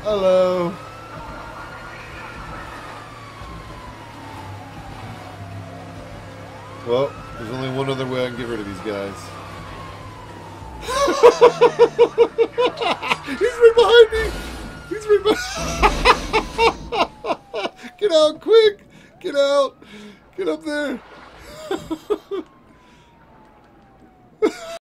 Hello. Well, there's only one other way I can get rid of these guys. He's right behind me! He's right behind. Get out quick! Get out! Get up there!